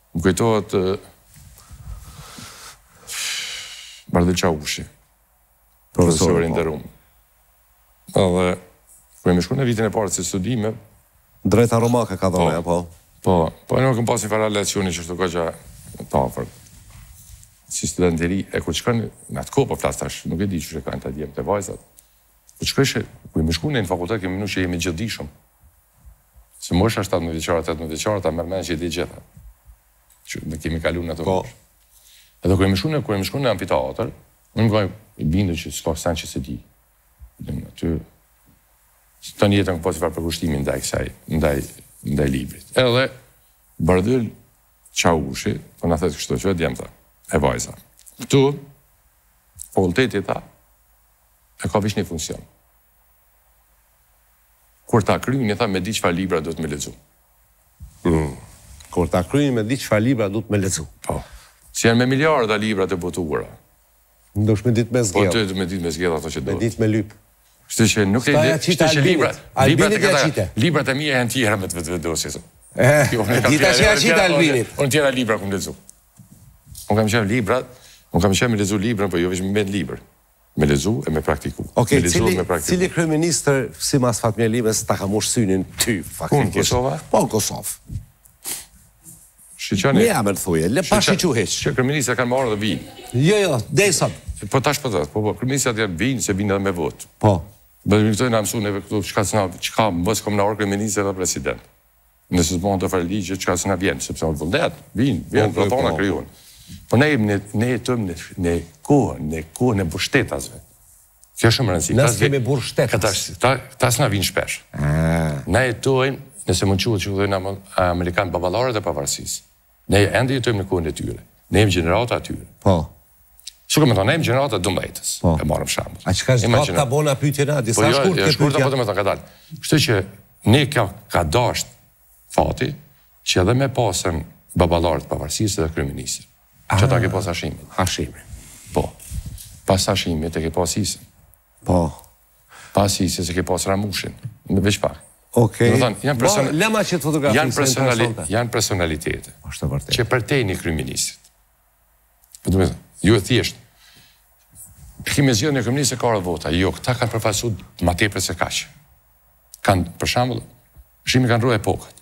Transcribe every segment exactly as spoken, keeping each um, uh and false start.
Më kujtohet Bardel Çavushi, profesori i nderuar. Edhe kur më shkon në vitin e parë të studime, drejta romake ka dhënë apo? Po, po ne nuk pasim fare relacioni që shto goxha të afërt. Si student i ri, e kur shkon në atë kohë po flas tash, nuk e di çu kanë ta djem të vajzat. Po shkojsh, kur më shkon në fakultet kemi nuk që jemi gjithdijshëm. Se mosha shtatëmbëdhjetë vjeçare, tetëmbëdhjetë vjeçare ta merr mend që i di gjitha. Që ne kemi kaluar në ato. Po. Edhe kur më shkon, kur më shkon në amfiteatër, unë më goj i bindur që s'ka sen që se di. Aty tani jetën po si fare përkushtimin ndaj kësaj, ndaj ndaj librit. Edhe Bardel Çavushi, po na thotë kështu që djemta e vajza. Këtu fakulteti ta e ka veç një funksion. Kur ta kryjnë, tha me di çfarë libra do të më lexoj. Mm. Kur ta kryjnë me di çfarë libra do të më lexoj. Po. Si janë me miliarda libra të botuara. Ndosh me ditë me zgjedh. Po të me ditë me zgjedh ato që do. Me ditë me lyp. Kështu që nuk e di, kështu që libra, librat e këta, librat e mia janë tjera me të vetvedosjes. Dita që ja qita Albinit. Unë tjera libra ku më lexoj. Unë kam qenë librat, unë kam qenë me lexu librën, po jo vetëm me libër. Me lexu e me praktiku. Okej, cili cili kryeministër sipas Fatmir Limës ta ka mush synin ty faktikisht? Unë Kosova? Po në Kosovë. Shiqani. Ne jam e thuaj, le pa shiqu hiç. Që kryeministët kanë marrë dhe vinë. Jo, jo, deri sot. Po tash po thot, po po, kryeministët janë vinë se vinë edhe me votë. Po. Do të thonë na mësuan neve këtu çka s'na çka mbos kombëtar kryeministë dhe president. Nëse të bëhen të fare ligje, çka s'na vjen, sepse në vullnet, vinë, vjen rrotona krijuan. Po ne jemi ne jetojmë në në kohën, në kohën e mbështetësve. Kjo është shumë e rëndësishme. Ne kemi burr shtetë. Ata ata s'na vinë shpesh. Ah. Ne jetojmë, nëse mund quhet që thonë amerikan baballarët e pavarësisë. Ne ende jetojmë në kohën e tyre. Ne jemi gjenerata atyre. Po. Shko me thonë, ne jemi gjenerata dëmbëjtës. Po. E marrëm shembull. A çka është ta bona pyetjen a disa shkurt ke pyetje. Po jo, po më thonë ka dalë. Kështu që ne ka ka dash fati që edhe me pasën baballarët e pavarësisë dhe kryeministët. Që ta ke pas Hashimi. Hashimi. Po. Pas Hashimit e ke pas Isën. Po. Pas Isës e ke pas Ramushin. Në veç pak. Okej. Do thonë, janë person... lema që të fotografisë janë personali... janë personalitete. Është vërtet. Që përtejnë kryeministit. Po do të thonë, ju e thjesht. Kemi zgjedhur në kryeministë ka orë vota. Jo, këta kanë përfaqësuar më tepër se kaq. Kanë, për shembull, Hashimi kanë rrugë epokët.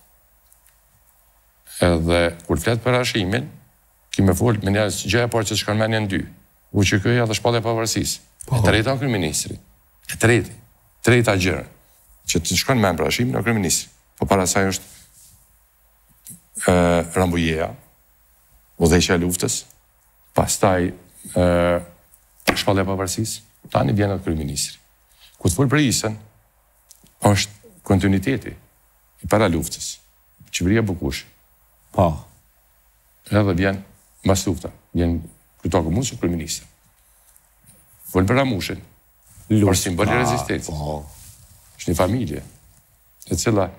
Edhe kur flet për Hashimin, me fol me njerëz gjë e parë që shkon mendjen dy. U që kjo edhe shpallja e pavarësisë. E treta është kryeministri. E treti, treta gjë që të shkon mend për Hashimin në kryeministri. Po para saj është ë Rambujeja, udhëheqja e luftës, pastaj ë shpallja e pavarësisë, tani vjen edhe kryeministri. Ku të fol për Isën, është kontinuiteti i para luftës. Qeveria Bukushi. Po. Edhe vjen mas lufta, vjen këto komunë së kryeministë. Fol për Ramushin, për simbol i rezistencës. Po. Është një familje, e cila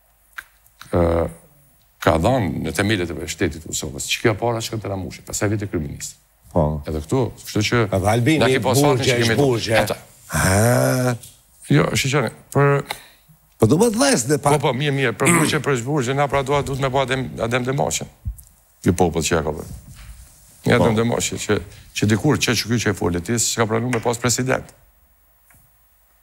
ka dhënë në themelët e shtetit të Kosovës. Që kjo para shkon te Ramushi, pastaj vjen te kryeministri. Po. Edhe këtu, kështu që edhe Albini burgje, burgje. Ah. Jo, shiqoni, për po do më dhësh dhe pa. Po po, mirë, mirë, për burgje, për burgje, na pra duhet duhet me bë adem adem demoshën. Ky popull që ka bërë. Ja, adem demoshën që që dikur që që ky që e folet, s'ka pranuar me pas president.